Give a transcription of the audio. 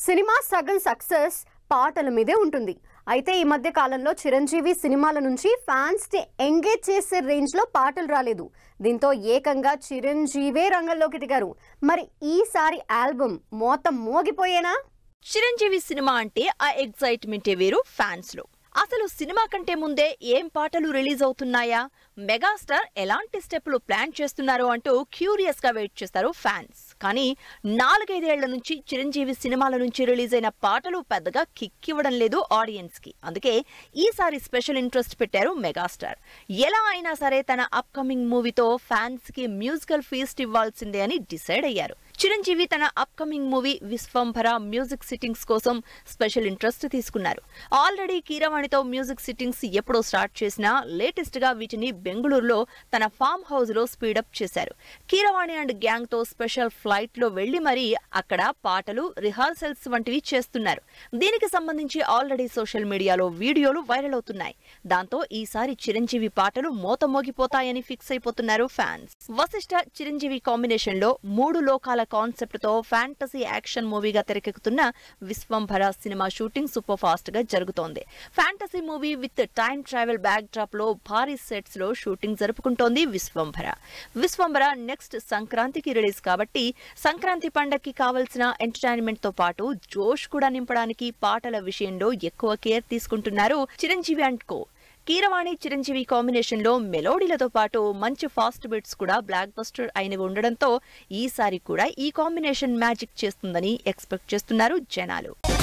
Cinema సగం success పాటల మీదే ఉంటుంది. అయితే ఈ మధ్య కాలంలో చిరంజీవి సినిమాల నుంచి ఫ్యాన్స్ ని ఎంగేజ్ చేసే రేంజ్ లో పాటలు రాలేదు. దీంతో ఏకంగా చిరంజీవే రంగంలోకి దిగారు. మరి ఈసారి ఆల్బమ్ మొత్తం మోగిపోయేనా? చిరంజీవి సినిమా అంటే ఆ ఎగ్జైట్మెంటే వేరు ఫ్యాన్స్ లో. అసలు సినిమా కంటే ముందే ఏం పాటలు రిలీజ్ అవుతున్నాయా, మెగాస్టార్ ఎలాంటి స్టెప్లు ప్లాన్ చేస్తున్నారో అంటూ క్యూరియస్ గా వెయిట్ చేస్తారు ఫ్యాన్స్. కానీ 4-5 ఏళ్ల నుంచి చిరంజీవి సినిమాల నుంచి రిలీజ్ అయిన పాటలు పెద్దగా కిక్ ఇవ్వడం లేదు ఆడియన్స్ కి. అందుకే ఈసారి స్పెషల్ ఇంట్రెస్ట్ పెట్టారు మెగాస్టార్. ఎలా అయినా సరే తన అప్కమింగ్ మూవీతో ఫ్యాన్స్ కి మ్యూజికల్ ఫీస్ట్ ఇవ్వాల్సిందే అని డిసైడ్ అయ్యారు. చిరంజీవి తన upcoming movie Vishwambhara music sittings కోసం స్పెషల్ ఇంట్రెస్ట్ తీసుకున్నారు. ఆల్రెడీ కీరవాణితో మ్యూజిక్ సిట్టింగ్స్ ఎప్పుడో స్టార్ట్ చేసినా లేటెస్ట్ గా వీటిని బెంగళూరులో తన ఫామ్ హౌస్ లో స్పీడప్ చేశారు. కీరవాణి అండ్ గ్యాంగ్ తో స్పెషల్ ఫ్లైట్ లో వెళ్లి మరీ అక్కడ పాటలు, రిహార్సల్స్ వంటివి చేస్తున్నారు. దీనికి సంబంధించి ఆల్రెడీ సోషల్ మీడియాలో వీడియోలు వైరల్ అవుతున్నాయి. దాంతో ఈసారి చిరంజీవి పాటలు మోతమోగిపోతాయని ఫిక్స్ అయిపోతున్నారు ఫ్యాన్స్. వశిష్ఠ చిరంజీవి కాంబినేషన్ లో 3 లోకాల కాన్సెప్ట్ తో ఫ్యాంటసీ యాక్షన్ మూవీగా తెరకెక్కుతున్న Vishwambhara cinema shooting super fast గా జరుగుతోంది. Fantasy movie with time travel backdrop లో భారీ సెట్స్ లో షూటింగ్ జరుపుకుంటోంది విశ్వంభర. విశ్వంభర నెక్స్ట్ సంక్రాంతికి రిలీజ్ కాబట్టి సంక్రాంతి పండగకి కావలసిన ఎంటర్టైన్మెంట్ తో పాటు జోష్ కూడా నింపడానికి పాటల విషయంలో ఎక్కువ కేర్ తీసుకుంటున్నారు Chiranjeevi and co. Keeravani Chiranjeevi combination లో మెలోడీలతో పాటు మంచి ఫాస్ట్ బిట్స్ కూడా బ్లాక్ బస్టర్ అయినవి ఉండడంతో ఈసారి కూడా ఈ కాంబినేషన్ మ్యాజిక్ చేస్తుందని ఎక్స్పెక్ట్ చేస్తున్నారు జనాలు.